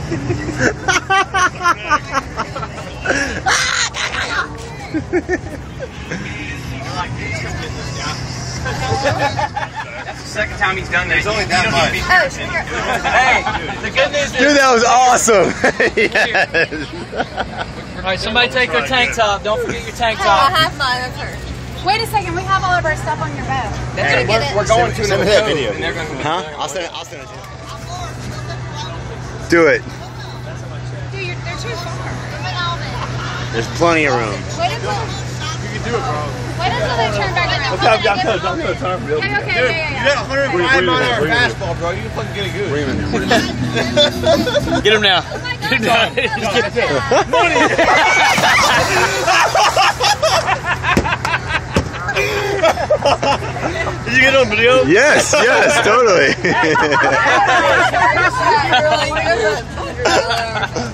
That's the second time he's done that. There's only that much. Hey, the good news is... Dude, that was awesome. Yes. Alright, somebody take their tank top. Don't forget your tank Hey, top. I have mine. That's hers. Wait a second. We have all of our stuff on your boat. Hey, we're going to send me that video. Huh? I'll send it to you. Do it. Dude, they're too far. There's plenty of room. Wait until... You can do it, bro. Wait until they turn back around. I'm time for real. Okay, Dude, yeah. you got 105 mile-an-hour fastball, bro. You can fucking get it good. Get him now. Oh my God. Get him now. Did you get on video? Yes, yes, totally. You're really good.